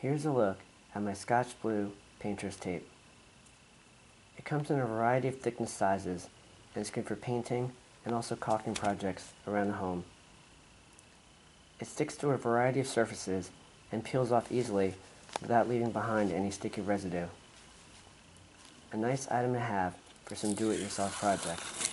Here's a look at my Scotchblue painter's tape. It comes in a variety of thickness sizes and is good for painting and also caulking projects around the home. It sticks to a variety of surfaces and peels off easily without leaving behind any sticky residue. A nice item to have for some do-it-yourself projects.